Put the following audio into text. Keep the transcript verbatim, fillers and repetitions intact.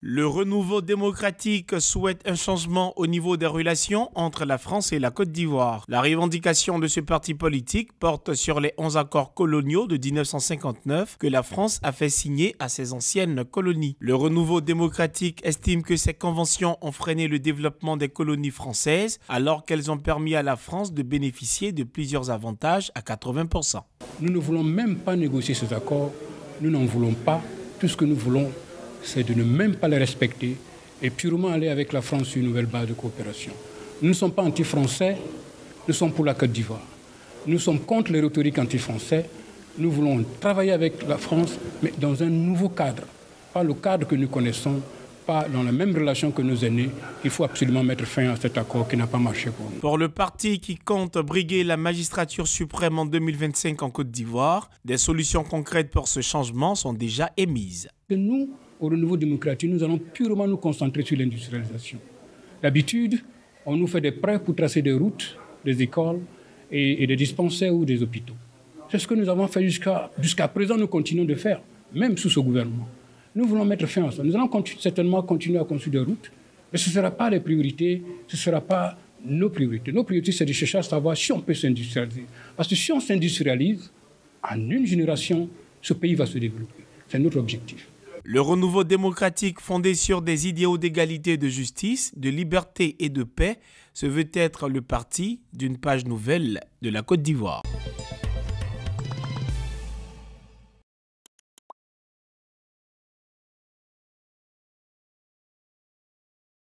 Le renouveau démocratique souhaite un changement au niveau des relations entre la France et la Côte d'Ivoire. La revendication de ce parti politique porte sur les onze accords coloniaux de mille neuf cent cinquante-neuf que la France a fait signer à ses anciennes colonies. Le renouveau démocratique estime que ces conventions ont freiné le développement des colonies françaises alors qu'elles ont permis à la France de bénéficier de plusieurs avantages à quatre-vingts pour cent. Nous ne voulons même pas négocier ces accords, nous n'en voulons pas. Tout ce que nous voulons, c'est de ne même pas les respecter et purement aller avec la France sur une nouvelle base de coopération. Nous ne sommes pas anti-français, nous sommes pour la Côte d'Ivoire. Nous sommes contre les rhétoriques anti-français. Nous voulons travailler avec la France, mais dans un nouveau cadre. Pas le cadre que nous connaissons, pas dans la même relation que nos aînés. Il faut absolument mettre fin à cet accord qui n'a pas marché pour nous. Pour le parti qui compte briguer la magistrature suprême en deux mille vingt-cinq en Côte d'Ivoire, des solutions concrètes pour ce changement sont déjà émises. Nous, au renouveau démocratique, nous allons purement nous concentrer sur l'industrialisation. D'habitude, on nous fait des prêts pour tracer des routes, des écoles et, et des dispensaires ou des hôpitaux. C'est ce que nous avons fait jusqu'à jusqu'à présent, nous continuons de faire, même sous ce gouvernement. Nous voulons mettre fin à ça. Nous allons continu- certainement continuer à construire des routes, mais ce ne sera pas les priorités, ce ne sera pas nos priorités. Nos priorités, c'est de chercher à savoir si on peut s'industrialiser. Parce que si on s'industrialise, en une génération, ce pays va se développer. C'est notre objectif. Le renouveau démocratique fondé sur des idéaux d'égalité et de justice, de liberté et de paix se veut être le parti d'une page nouvelle de la Côte d'Ivoire.